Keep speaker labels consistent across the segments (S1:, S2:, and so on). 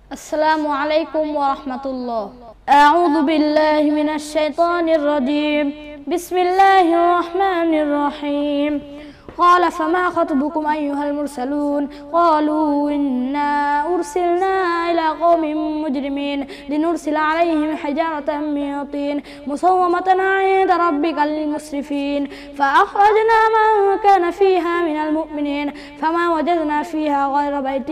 S1: السلام عليكم ورحمة الله. أعوذ بالله من الشيطان الرجيم. بسم الله الرحمن الرحيم. قال فما خطبكم أيها المرسلون؟ قالوا إنا أرسلنا إلى قوم مجرمين لنرسل عليهم حجارة من طين مسومة عند ربك للمسرفين فأخرجنا من كان فيها من المؤمنين فما وجدنا فيها غير بيت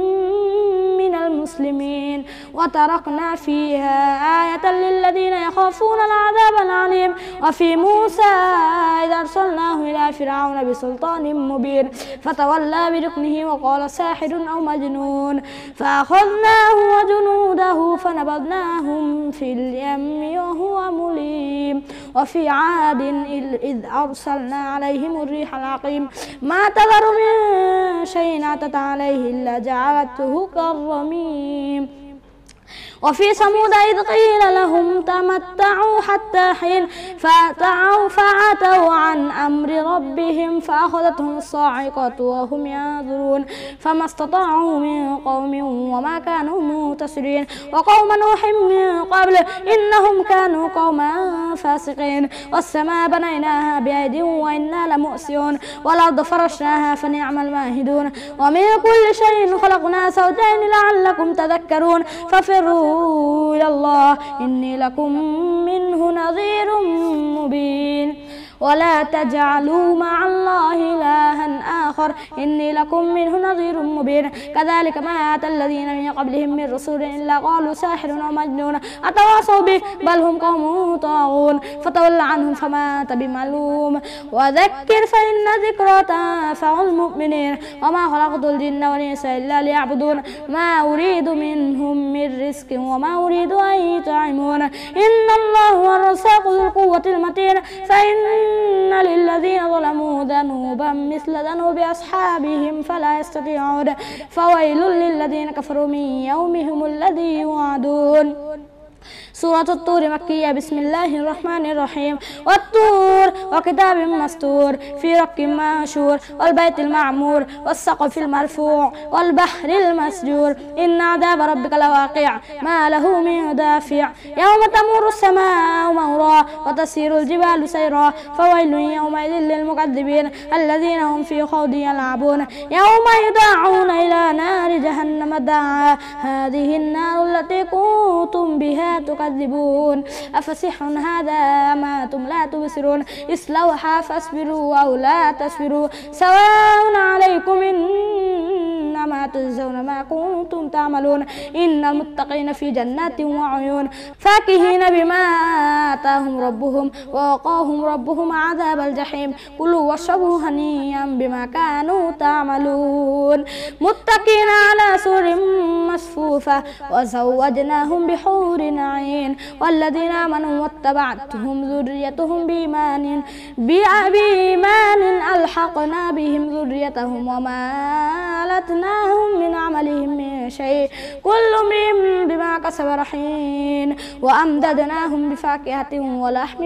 S1: من المسلمين وتركنا فيها آية للذين يخافون العذاب العليم. وفي موسى إذا أرسلناه إلى فرعون بسلطان مبين فتولى بركنه وقال ساحر أو مجنون فأخذناه وجنوده فنبذناهم في اليم وهو مليم. وفي عاد إذ أرسلنا عليهم الريح العقيم ما تذر من شيء أتت عليه إلا جعلته كالرميم. وفي ثمود إذ قيل لهم تمتعوا حتى حين فعتوا عن أمر ربهم فأخذتهم الصاعقة وهم ينظرون فما استطاعوا من قوم وما كانوا منتصرين. وقوم نوح من قبل إنهم كانوا قوما فاسقين. والسماء بنيناها بأيد وإنا لمؤسرون والأرض فرشناها فنعم الماهدون. ومن كل شيء خلقنا زوجين لعلكم تذكرون ففروا إلى الله إني لكم منه نذير مبين. ولا تجعلوا مع الله إلها آخر إني لكم منه نذير مبين. كذلك ما أتى الذين من قبلهم من رسول إلا قالوا ساحر أو مجنون أتواصوا به بل هم قوم طاغون فتول عنهم فما أنت بملوم وذكر فإن ذكرى تنفع المؤمنين. وما خلقت الجن والإنس إلا ليعبدون ما أريد منهم من رزق وما أريد أن يطعمون إن الله هو الرزاق ذو القوة المتين. فإن للذين ظلموا ذنوبا مثل ذنوب أصحابهم فلا يستطيعون فويل للذين كفروا من يومهم الذي يوعدون. سورة الطور مكية. بسم الله الرحمن الرحيم. والطور وكتاب مسطور في رق منشور والبيت المعمور والسقف المرفوع والبحر المسجور إن عذاب ربك لواقع ما له من دافع يوم تمر السماء مورا وتسير الجبال سيرا فويل يومئذ للمكذبين الذين هم في خوض يلعبون يوم يدعون إلى نار جهنم دعا هذه النار التي كنتم بها تكذبون أفسحر هذا ما أنتم لا تبصرون اصلوها فاصبروا أو لا تصبروا سواء عليكم إنما تجزون ما كنتم تعملون إن المتقين في جنات وعيون فاكهين بما آتاهم ربهم ووقاهم ربهم عذاب الجحيم كلوا واشربوا هنيئا بما كانوا تعملون متكئين على سرر مصفوفة وزوجناهم بحور عين. والذين آمنوا واتبعتهم ذريتهم بإيمان ألحقنا بهم ذريتهم وما ألتناهم من عملهم من شيء كل امرئ بما كسب رهين. وأمددناهم بفاكهة ولحم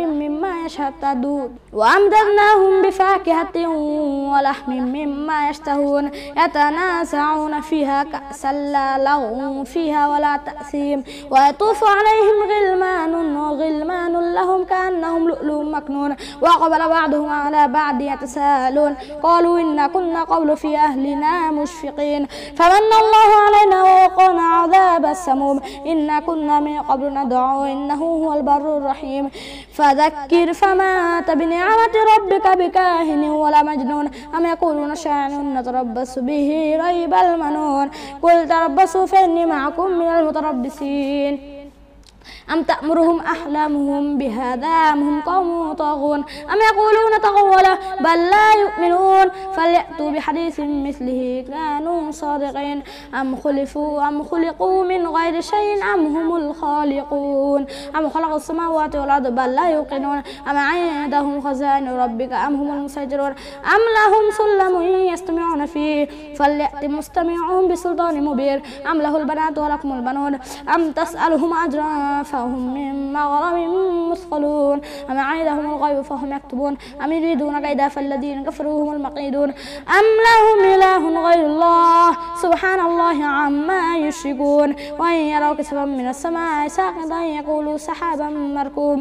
S1: مما يشتهون يتنازعون فيها كأسا لا لغو فيها ولا تأثيم ويطوف عليهم غلمان لهم كأنهم لؤلؤ مكنون وأقبل بعضهم على بعض يتساءلون قالوا إنا كنا قبل في أهلنا مشفقين فمن الله علينا ووقانا عذاب السموم إنا كنا من قبل ندعوه إنه هو البر الرحيم. فذكر فما أنت بنعمة ربك بكاهن ولا مجنون أم يقولون شاعر نتربص به ريب المنون قل تربصوا فإني معكم من المتربصين أم تأمرهم أحلامهم بهذا أم هم قوم طاغون أم يقولون تقوله بل لا يؤمنون فليأتوا بحديث مثله كانوا صادقين أم خلقوا من غير شيء أم هم الخالقون أم خلقوا السماوات والأرض بل لا يوقنون أم عندهم خزائن ربك أم هم المسيطرون أم لهم سلم يستمعون فيه فليأت مستمعهم بسلطان مبين أم له البنات ولكم البنون أم تسألهم أجرا فهم من مغرم مثقلون أم عندهم الغيب فهم يكتبون أم يريدون كيدا فالذين كفروا هم المكيدون أم لهم إله غير الله سبحان الله عما يشركون وإن يروا كسفا من السماء ساقطا يقولوا سحابا مركوم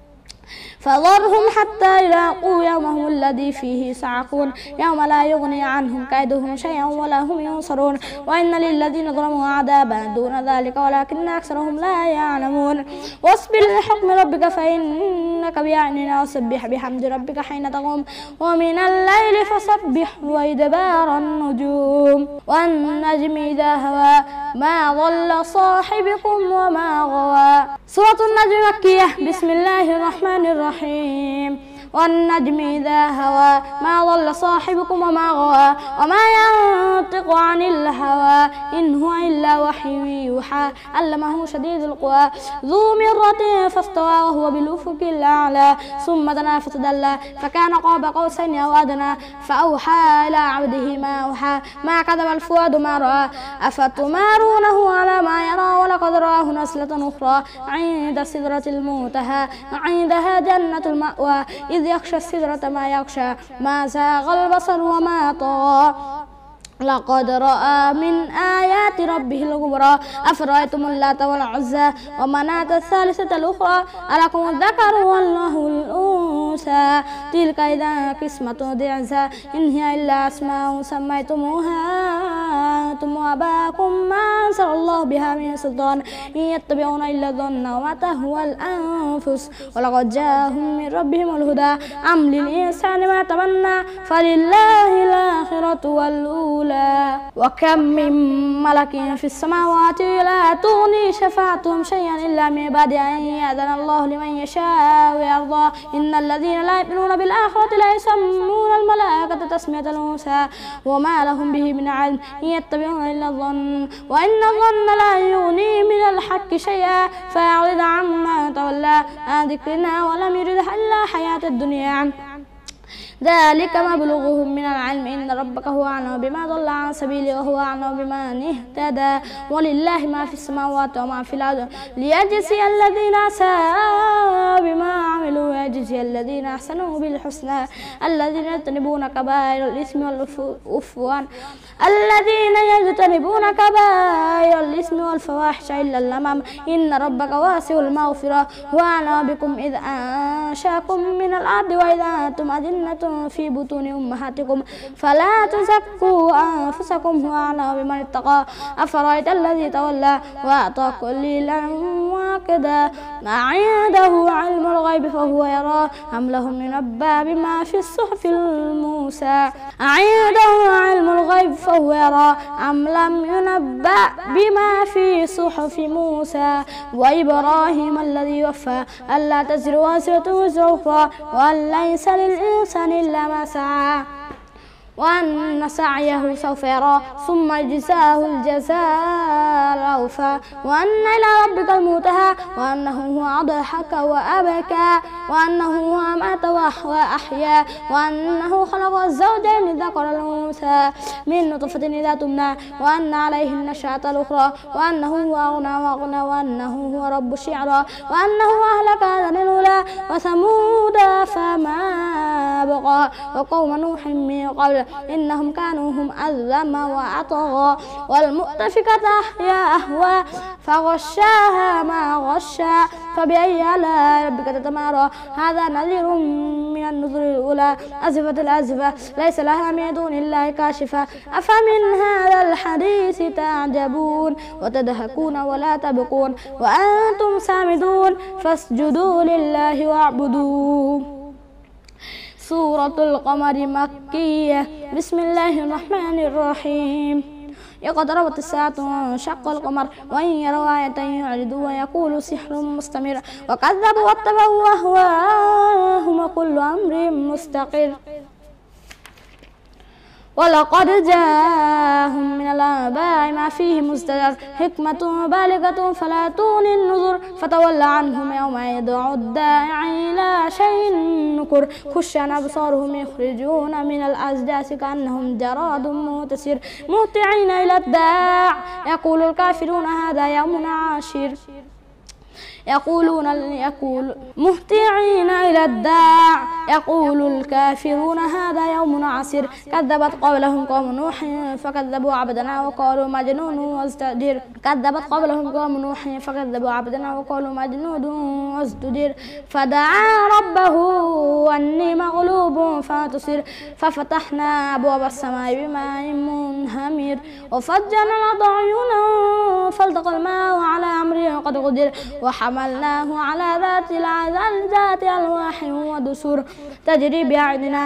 S1: فذرهم حتى يلاقوا يومهم الذي فيه يصعقون يوم لا يغني عنهم كيدهم شيئا ولا هم ينصرون وإن للذين ظلموا عذابا دون ذلك ولكن أكثرهم لا يعلمون واصبر لحكم ربك فإنك بأعيننا وسبح بحمد ربك حين تقوم ومن الليل فسبح وإدبار النجوم والنجم إذا هوى ما ضل صاحبكم وما غوى. سورة النجم مكية. بسم الله الرحمن الرحيم. والنجم إذا هوى ما ضل صاحبكم وما غوى وما ينطق عن الهوى إن هو إلا وحي يوحى علمه شديد القوى ذو مرة فاستوى وهو بالأفق الأعلى ثم دنا فتدلى فكان قاب قوسين أو أدنى فأوحى إلى عبده ما أوحى ما كذب الفؤاد ما رأى أفتمارونه على ما يرى ولقد رآه نزلة أخرى عند سدرة المنتهى عندها جنة المأوى إذ يخشى السدرة ما يخشى ما زاغ البصر وما طغى لقد رأى من آيات ربه الكبرى أفرأيتم اللات والعزى ومناة الثالثة الأخرى ألكم الذكر وله الأنثى تلك إذا قسمة ضيعى إن هي إلا أسماء سميتموها أنتم وآباؤكم ما أنزل الله بها من سلطان إن يتبعون إلا الظن وما تهوى الأنفس ولقد جاءهم من ربهم الهدى أم للإنسان ما تمنى فلله الآخرة والأولى وكم من ملك في السماوات لا تغني شفاعتهم شيئا إلا من بعد أن يأذن الله لمن يشاء ويرضى إن الذين لا يؤمنون بالآخرة لا يسمون الملائكة تسمية الأنثى وما لهم به من علم إن يتبعون إلا الظن وإن الظن لا يغني من الحق شيئا فيعرض عما تولى عن ذكرنا ولم يرد إلا حياة الدنيا ذلك مبلغهم من العلم إن ربك هو أعلم بما ضل عن سبيله وهو أعلم بمن اهتدى ولله ما في السماوات وما في الأرض ليجزي الذين أساءوا بما عملوا ويجزي الذين أحسنوا بالحسنى الذين يجتنبون كبائر الإثم والعدوان والفواحش إلا اللمم إن ربك واسع المغفرة وأعلم بكم إذ أنشأكم من الأرض وإذا أنتم أجنة في بطون أمهاتكم فلا تزكوا أنفسكم هو أعلم بمن اتقى أفرأيت الذي تولى وأعطى قليلا وكذا ما عنده علم الغيب فهو يرى أم لهم ينبأ بما في الصحف الموسى عنده علم الغيب فهو يرى أم لم ينبأ بما في صحف موسى وإبراهيم الذي وفى ألا تزر وازرة وزر أخرى وأن ليس للإنسان إلا ما سعى وأن سعيه سوف يرى ثم يجزاه الجزاء الأوفى وأن إلى ربك المنتهى وأنه هو أضحك وأبكى وأنه هو أمات وأحيا وأنه خلق الزوجين الذكر والأنثى من نطفة إذا تمنى وأن عليه النشأة الأخرى وأنه هو أغنى وأغنى وأنه هو رب الشعرى وأنه أهلك عادا الأولى وثمود فما بقى وقوم نوح من قبل إنهم كانوا هم أظلم وأطغى والمؤتفكة أهوى فغشاها ما غشا فبأي آلاء ربك تتمارى هذا نذير من النذر الأولى أزفت الأزفة ليس لها من دون الله كاشفة أفمن هذا الحديث تعجبون وتضحكون ولا تبكون وأنتم سامدون فاسجدوا لله واعبدوا. سورة القمر مكية. بسم الله الرحمن الرحيم. اقتربت الساعة وانشق القمر وإن يروا آية يعرضوا ويقولوا سحر مستمر وكذبوا واتبعوا أهواءهم وكل أمر مستقر ولقد جاءهم من الآباء ما فيه مزدجر حكمة بالغة فلا تغني النذر فتول عنهم يوم يدعو الداعي إلى شيء نكر خش عن أبصارهم يخرجون من الأجداث كأنهم جراد منتشر مهطعين إلى الداع يقول الكافرون هذا يوم عاشر يقول مهطعين إلى الداع يقول الكافرون هذا يوم عسير كذبت قبلهم قوم نوح فكذبوا عبدنا وقالوا مجنون وازدجر كذبت قبلهم قوم نوح فكذبوا عبدنا وقالوا مجنون وازدجر فدعا ربه أني مغلوب فانتصر ففتحنا أبواب السماء بماء منهمر وفجرنا الأرض عيونا فالتقى الماء على أمر قد قدر وحملناه على ذات ألواح ودسر تجري بأعيننا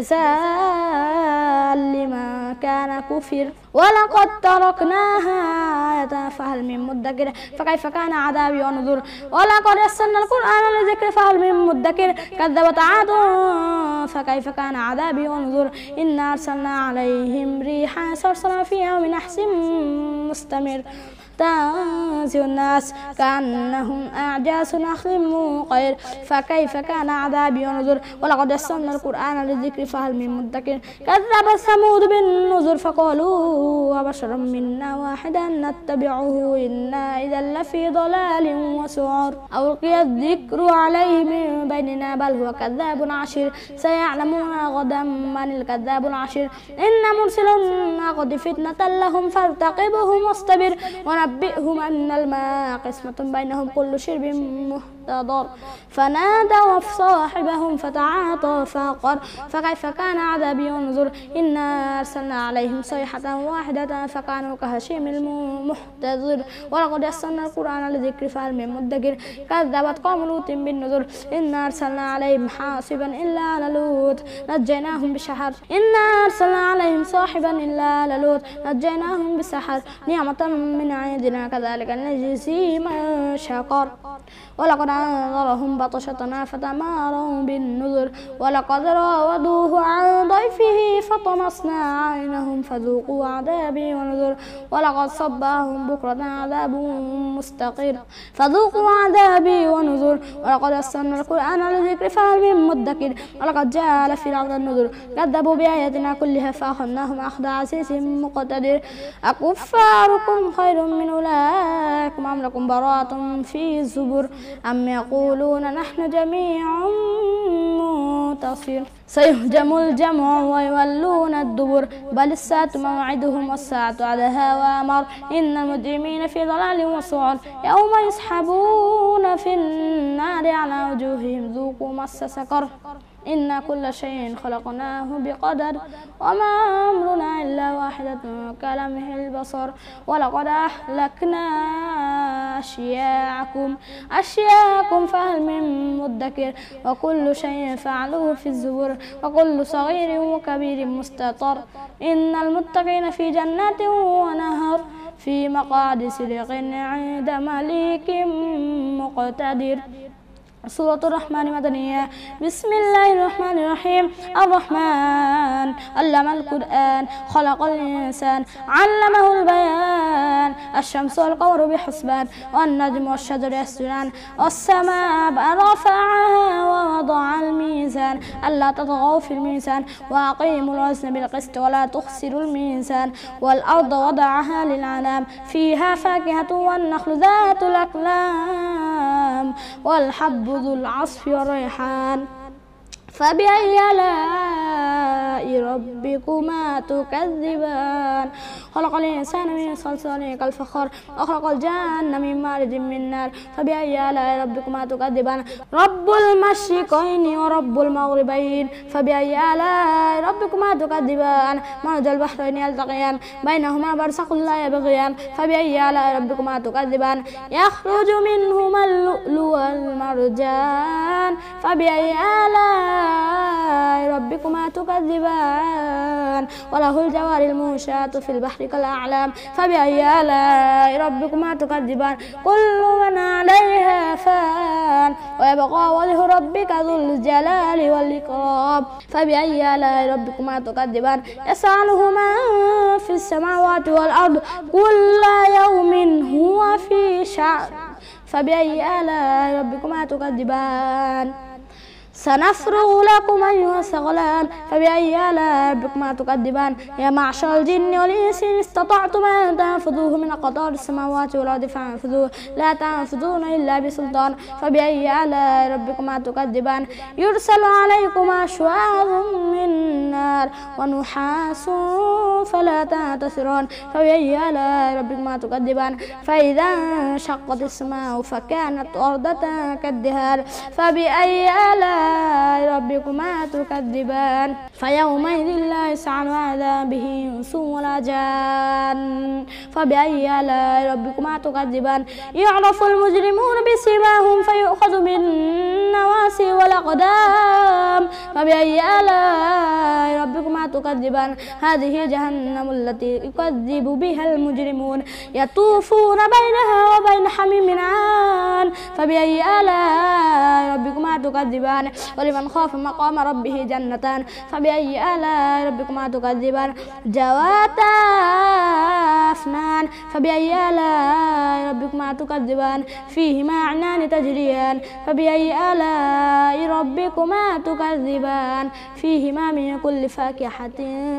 S1: جزاء لمن كان كفر ولقد تركناها آية فهل من مدكر فكيف كان عذابي ونذر ولقد يسرنا القرآن للذكر فهل من مدكر كذبت عاد فكيف كان عذابي ونذر إنا أرسلنا عليهم ريحا صرصرا في يوم نحس مستمر تنزع الناس كأنهم أعجاز نخل منقعر فكيف كان عذابي ونذر ولقد يسرنا القرآن للذكر فهل من مدكر كذب ثمود بالنذر فقالوا أبشرا منا واحدا نتبعه إنا إذا لفي ضلال وسعر ألقي الذكر عليه من بيننا بل هو كذاب عشير سيعلمون غدا من الكذاب العشير إن مرسل الناقة فتنة لهم فارتقبهم واصطبر ونبئهم أن الماء قسمة بينهم كل شرب محتضر فنادوا صاحبهم فتعاطى فعقر فكيف كان عذابي ونذر إنا أرسلنا عليهم صيحة واحدة فكانوا كهشيم المحتضر ولقد يسرنا القرآن للذكر فهل من مدكر كذبت قوم لوط بالنذر إنا أرسلنا عليهم حاصبا إلا آل لوط نجيناهم بسحر إنا أرسلنا عليهم صاحبا إلا آل لوط نجيناهم بسحر نعمة من عندنا كذلك نجزي من شكر ولقد أنذرهم بطشتنا فتماروا بالنذر ولقد راودوه عن ضيفه فطمسنا عينهم فذوقوا عذابي ونذر ولقد صبهم بكرة عذاب مستقر فذوقوا عذابي ونذر ولقد يسرنا القرآن للذكر فهل من مدكر ولقد جاء آل فرعون النذر كذبوا بآياتنا كلها فأخذناهم أخذ عزيز مقتدر أكفاركم خير من أولئكم أم لكم براءة في الزبر أم يقولون نحن جميع منتصر سيهزم الجمع ويولون الدبر بل الساعة موعدهم والساعة أدهى وأمر إن المجرمين في ضلال وسعر يوم يسحبون في النار على وجوههم ذوقوا مس سقر إن كل شيء خلقناه بقدر وما أمرنا إلا واحدة كلمح البصر ولقد أهلكنا أشياءكم فهل من مدكر وكل شيء فعلوه في الزبر وكل صغير وكبير مستطر إن المتقين في جنات ونهر في مقعد صدق عند مليك مقتدر سورة الرحمن مدنية بسم الله الرحمن الرحيم الرحمن علم القرآن خلق الإنسان علمه البيان الشمس والقمر بحسبان والنجم والشجر يسجدان والسماء رفعها ووضع الميزان ألا تطغوا في الميزان وأقيموا الوزن بالقسط ولا تخسروا الميزان والأرض وضعها للأنام فيها فاكهة والنخل ذات الأكمام والحب ذو العصف والريحان فبأي آلاء ربكما تكذبان خلق الإنسان من صلصال كالفخار وخلق الجن من مارج من نار فبأي آلاء ربكما تكذبان رب المشرقين ورب المغربين فبأي آلاء ربكما تكذبان مرج البحرين يلتقيان بينهما برزخ لا يبغيان فبأي آلاء ربكما تكذبان يخرج منهما اللؤلؤ والمرجان فبأي آلاء ربكما تكذبان وله الجوار المنشآت في البحر كالأعلام فبأي آلاء ربكما تكذبان كل من عليها فان ويبقى وجه ربك ذو الجلال والإكرام فبأي آلاء ربكما تكذبان يسأله من في السماوات والأرض كل يوم هو في شأن فبأي آلاء ربكما تكذبان سنفرغ لكم أيها الثقلان فبأي آلاء ربكما تكذبان يا معشر الجن والإنس إن استطعتم أن تنفذوه من أقطار السماوات والأرض فانفذوه لا تنفذون إلا بسلطان فبأي آلاء ربكما تكذبان يرسل عليكما شواظ من نار ونحاس فلا تنتصران فبأي آلاء ربكما تكذبان فإذا انشقت السماء فكانت أرضا كالدهان فبأي آلاء ربكما تكذبان فيومئذ لا يسأل عن عذابه إنس ولا جان فبأي آلاء ربكما تكذبان يعرف المجرمون بسيماهم فيؤخذ بالنواصي والأقدام فبأي آلاء ربكما تكذبان هذه جهنم التي يكذب بها المجرمون يطوفون بينها وبين حميم آن فبأي آلاء ربكما تكذبان ولمن خاف مقام ربه جنتان فبأي آلاء ربكما تكذبان ذواتا أفنان فبأي آلاء ربكما تكذبان فيهما عينان تجريان فبأي آلاء ربكما تكذبان فيهما من كل فاكهة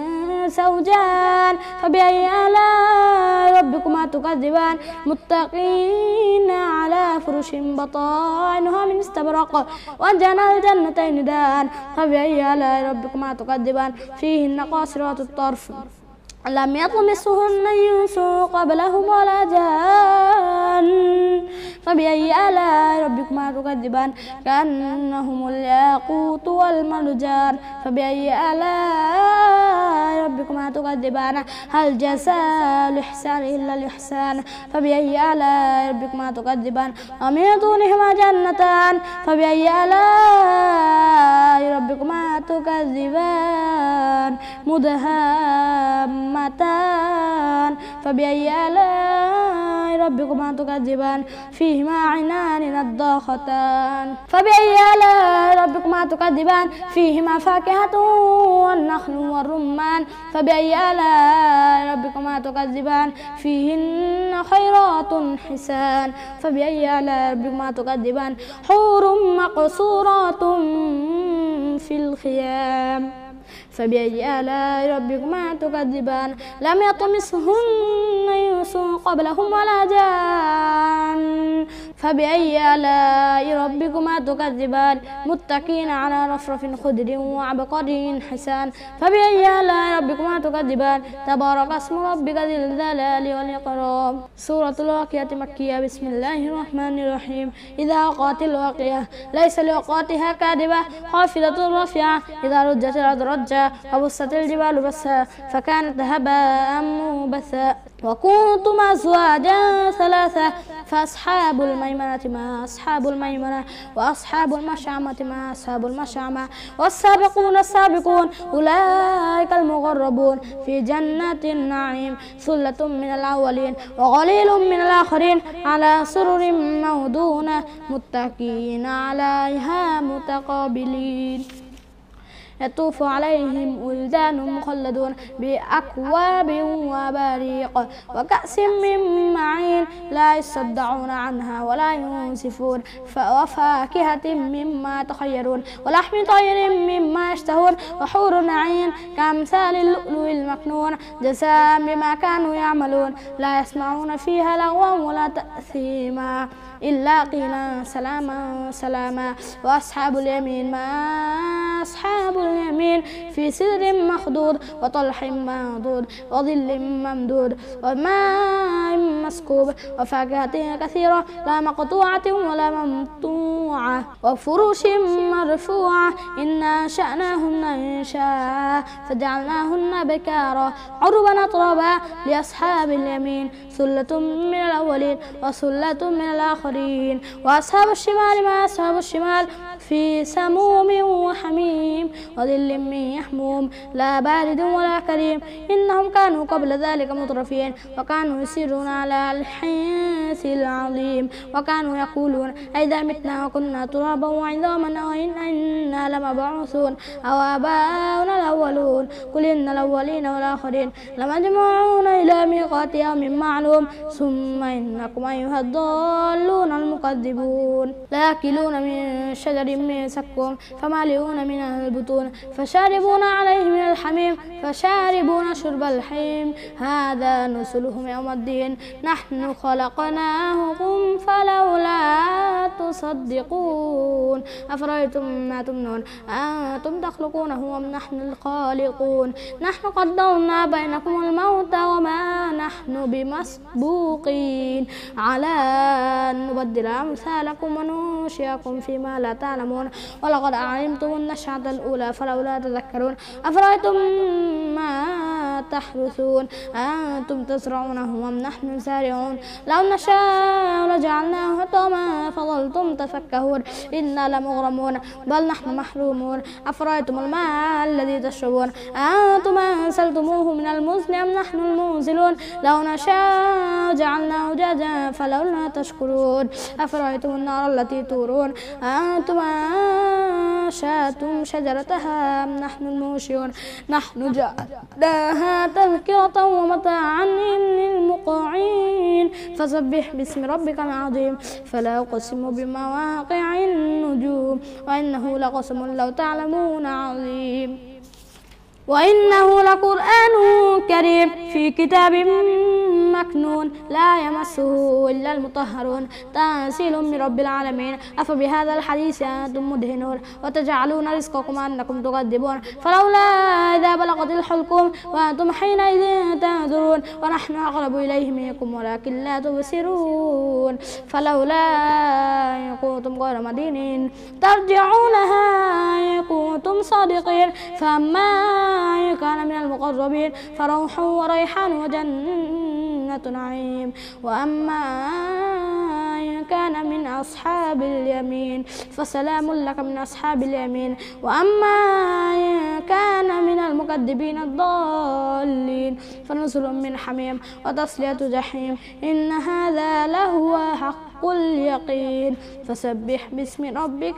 S1: زوجان فبأي آلاء ربكما تكذبان متقين على فرش بطائنها من استبرق وجنى الجنتين دان فبأي آلاء ربكما تكذبان فيهن قاصرات الطرف لم يطمسهن إنس قبلهم ولا جان فبأي آلاء ربكما تكذبان كأنهم الياقوت والمرجان فبأي آلاء ربكما تكذبان هل جزاء الإحسان إلا الإحسان فبأي آلاء ربكما تكذبان ومن دونهما جنتان فبأي آلاء ربكما تكذبان مدهامتان فبأي آلاء ربكما تكذبان فيهما عينان نضاختان فبأي آلاء ربكما تكذبان فيهما فاكهة والنخل والرمان فبأي آلاء ربكما تكذبان فيهن خيرات حسان فبأي آلاء ربكما تكذبان حور مقصورات في الخيام فبأي آلاء ربكما تكذبان لم يطمسهن إنس قبلهم ولا جان فبأي آلاء ربكما تكذبان متكئين على رفرف خضر وعبقري حسان فبأي آلاء ربكما تكذبان تبارك اسم ربك ذي الجلال والإكرام سورة الواقعة مكية بسم الله الرحمن الرحيم إذا وقعت الواقعة ليس لوقعتها كاذبة خافضة رافعة إذا رجت الأرض رجا وبست الجبال بسا فكانت هباء منبثا وكنتم أزواجا ثلاثة فأصحاب الميمنة ما أصحاب الميمنة وأصحاب المشأمة ما أصحاب المشأمة والسابقون السابقون أولئك المقربون في جنات النعيم ثلة من الأولين وقليل من الآخرين على سرر موضونة متكئين عليها متقابلين يطوف عليهم ولدان مخلدون بأكواب وبريق وكأس من معين لا يصدعون عنها ولا ينزفون وفاكهة مما يتخيرون ولحم طير مما يشتهون وحور عين كأمثال اللؤلؤ المكنون جزاء بما كانوا يعملون لا يسمعون فيها لغوا ولا تأثيما إلا قيلا سلاما سلاما وأصحاب اليمين ما أصحاب اليمين في سدر مخضود وطلح منضود وظل ممدود وماء مسكوب وفاكهة كثيرة لا مقطوعة ولا ممطوعة وفروش مرفوعة إنا شأناهن إن شاء فجعلناهن بكارا عربا أطربا لأصحاب اليمين ثلة من الأولين وثلة من الآخرين وأصحاب الشمال ما أصحاب الشمال في سموم وحميم وظل من يحموم لا بارد ولا كريم إنهم كانوا قبل ذلك مترفين وكانوا يسيرون على الحنث العظيم وكانوا يقولون أئذا متنا وكنا ترابا وعظاما أئنا لمبعوثون أو آباؤنا الأولون قل إن الأولين والآخرين لمجموعون إلى ميقات يوم معلوم ثم إنكم أيها الضالون المكذبون لآكلون من شجر من زقوم فمالئون من البطون فشاربون عليه من الحميم فشاربون شرب الحميم هذا نزلهم يوم الدين نحن خلقناهم فلولا تصدقون أفرأيتم ما تمنون أنتم تخلقونه أم نحن الخالقون نحن قدرنا بينكم الموت وما نحن بمسبوقين على أن نبدل أمثالكم وننشئكم فيما لا تعلمون ولقد علمتم النشأة الأولى فلولا تذكرون أفرأيتم ما تحرثون أنتم تزرعونه أم نحن زارعون لو نشاء لجعلناه حطاما فظلتم تفكهون إنا لمغرمون بل نحن محرومون أفرأيتم الماء الذي تشربون أنتم أنزلتموه من المزن أم نحن المنزلون لو نشاء جعلناه جاجا فلولا تشكرون أفرأيتم النار التي تورون أنتم أنشأتم شجرتها أم نحن المنشئون نحن جعلناها تذكرة ومتاعا للمقوين فسبح باسم ربك العظيم فلا أقسم بمواقع النجوم وإنه لقسم لو تعلمون عظيم وإنه لقرآن كريم في كتاب مكنون لا يمسه إلا المطهرون تنزيل من رب العالمين أفبهذا الحديث أنتم مدهنون وتجعلون رزقكم أنكم تكذبون فلولا إذا بلغت الحلقوم وأنتم حينئذ تنظرون ونحن أقرب إليه منكم ولكن لا تبصرون فلولا إن كنتم غير مدينين ترجعونها إن كنتم صادقين فأما إن كان من المقربين فروح وريحان وجنة نعيم وأما إن كان من أصحاب اليمين فسلام لك من أصحاب اليمين وأما إن كان من المكذبين الضالين فنزل من حميم وتصلية جحيم إن هذا لهو حق اليقين فسبح باسم ربك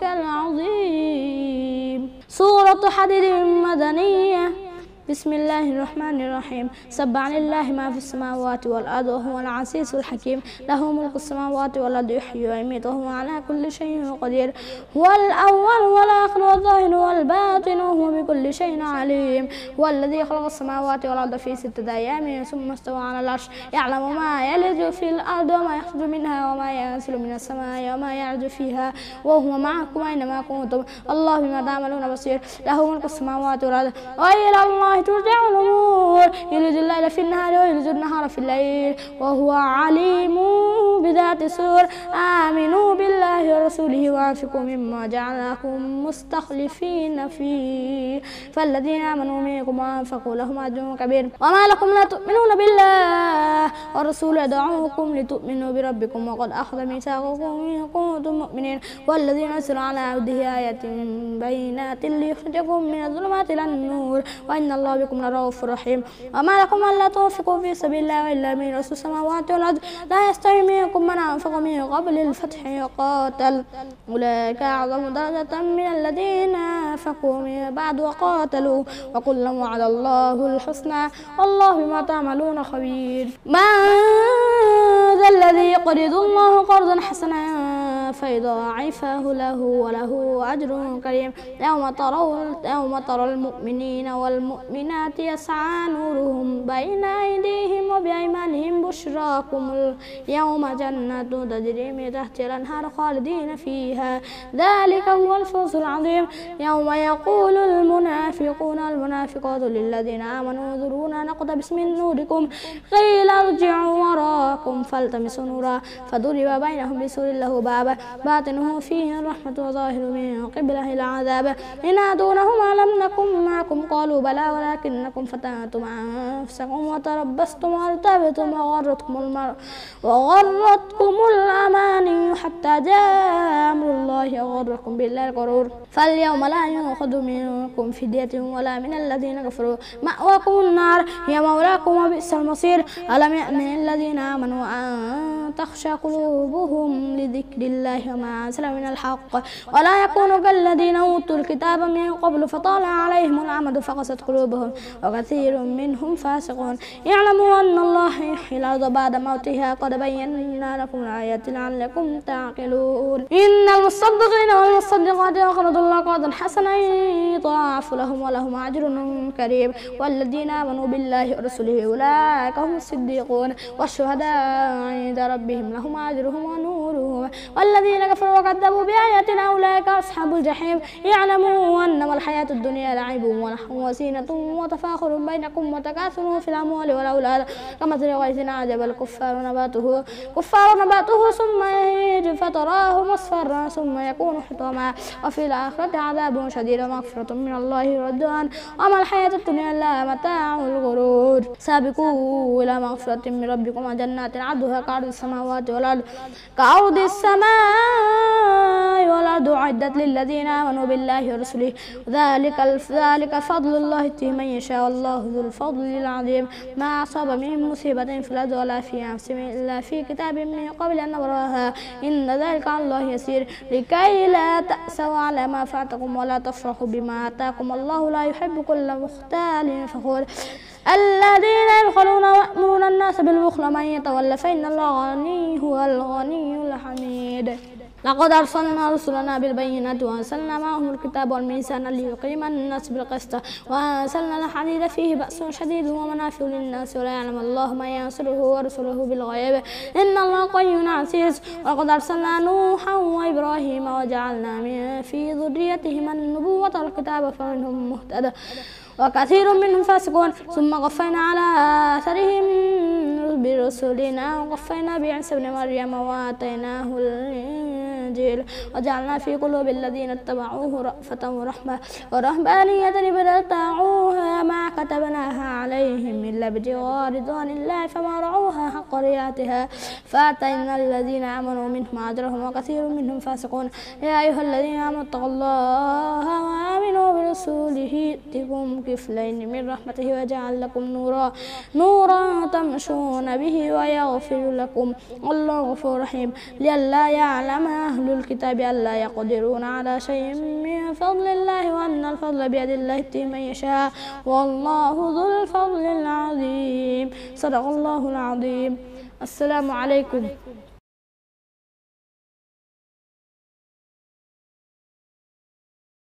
S1: العظيم سورة حديد مدنية بسم الله الرحمن الرحيم سبح لله ما في السماوات والأرض وهو العزيز الحكيم له ملك السماوات والأرض يحيي ويميت وهو على كل شيء قدير هو الأول والآخر والظاهر والباطن وهو بكل شيء عليم هو الذي خلق السماوات والأرض في 6 أيام ثم استوى على العرش يعلم ما يلج في الأرض وما يخرج منها وما ينزل من السماء وما يعرج فيها وهو معكم أينما كنتم الله بما تعملون بصير له ملك السماوات والأرض وإلى الله ترجع الأمور يلج الليل في النهار ويلج النهار في الليل وهو عليم بذات الصدور آمنوا بالله ورسوله وأنفقوا مما جعلكم مستخلفين فيه فالذين آمنوا منكم وأنفقوا لهم أجر كبير وما لكم لا تؤمنون بالله والرسول يدعوكم لتؤمنوا بربكم وقد أخذ ميثاقكم إن كنتم مؤمنين والذي نزل على عبده آيات بينات ليخرجكم من الظلمات إلى النور وإن الله بكم لرؤوف رحيم وما لكم ألا تنفقوا في سبيل الله إلا من رسول السماوات والأرض لا يستوي منكم من أنفق من قبل الفتح وقاتل أولئك أعظم درجة من الذين أنفقوا من بعد وقاتلوا وكلا وعد الله الحسنى والله بما تعملون خبير من ذا الذي يقرض الله قرضا حسنا فيضاعفه له وله أجر كريم يوم ترى المؤمنين والمؤمنات يسعى نورهم بين أيديهم وبأيمانهم بشراكم اليوم جنات تجري من تحتها الأنهار خالدين فيها ذلك هو الفوز العظيم يوم يقول المنافقون والمنافقات للذين آمنوا انظرونا نقتبس من نوركم قيل ارجعوا وراءكم وراءكم فالتمسوا نورا فضرب بينهم بسور له باب باطنه فيه الرحمة وظاهر من قبله العذاب ينادونهم ألم نكن معكم قالوا بلى ولكنكم فتنتم أنفسكم وتربصتم وارتبتم وغرتكم الأماني حتى جاء أمر الله وغركم بالله الغرور فاليوم لا يؤخذ منكم فدية ولا من الذين كفروا مأواكم النار هي مولاكم وبئس المصير ألم يأن الذين آمنوا أن تخشى قلوبهم لذكر الله وما أنزل من الحق ولا يكونوا كالذين أوتوا الكتاب من قبل فطال عليهم الأمد فقست قلوبهم وكثير منهم فاسقون يعلموا أن الله يحيي الأرض بعد موتها قد بينا لكم الآيات لعلكم تعقلون إن المصدقين والمصدقات يقرضوا الله قرضا حسنا يضاعف لهم ولهم أجر كريم والذين آمنوا بالله ورسوله أولئك هم الصديقون والشهداء عند ربهم لهم أجرهم ونورهم والذين كفروا وكذبوا بآياتنا أولئك أصحاب الجحيم يعلموا أنما الحياة الدنيا لعب ولهو وزينة وتفاخر بينكم وتكاثر في الأموال والأولاد كمثل غيث أعجب الكفار نباته ثم يهيج فتراه مصفرا ثم يكون حطاما وفي الآخرة عذاب شديد ومغفرة من الله ورضوان وما الحياة الدنيا إلا متاع الغرور سابقوا إلى مغفرة من ربكم وجنات عرضها كعرض السماوات والأرض أعدت للذين آمنوا بالله ورسله ذلك فضل الله يؤتيه من يشاء والله ذو الفضل العظيم ما أصاب من مصيبة في الأرض ولا في أنفسهم إلا في كتاب من قبل أن نبرأها إن ذلك على الله يسير لكي لا تأسوا على ما فاتكم ولا تفرحوا بما آتاكم الله لا يحب كل مختال فخور الذين يبخلون ويأمرون الناس بالبخل من يتولى فإن الله غني هو الغني الحميد لقد أرسلنا رسلنا بالبينات وأنزلنا معهم الكتاب والميزان ليقيم الناس بالقسط وأنزلنا الحديد فيه بأس شديد ومنافع للناس ويعلم الله ما ينصره ورسله بالغيب إن الله قوي عزيز ولقد أرسلنا نوحا وإبراهيم وجعلنا في ذريتهما النبوة والكتاب فمنهم مهتد وكثير منهم فاسقون ثم قفينا على آثارهم برسلنا وقفينا بعيسى ابن مريم وآتيناه الإنجيل وجعلنا في قلوب الذين اتبعوه رأفة ورحمة ورهبانية ابتدعوها ما كتبناها عليهم إلا ابتغاء رضوان الله فما رعوها حق رعايتها فآتينا الذين آمنوا منهم أجرهم وكثير منهم فاسقون يا أيها الذين آمنوا اتقوا الله وآمنوا برسوله يؤتكم كفلين من رحمته ويجعل لكم نورا تمشون به ويغفر لكم والله غفور رحيم لئلا يعلم أهل الكتاب ألا يقدرون على شيء من فضل الله وأن الفضل بيد الله يؤتيه من يشاء والله ذو الفضل العظيم صدق الله العظيم. السلام عليكم.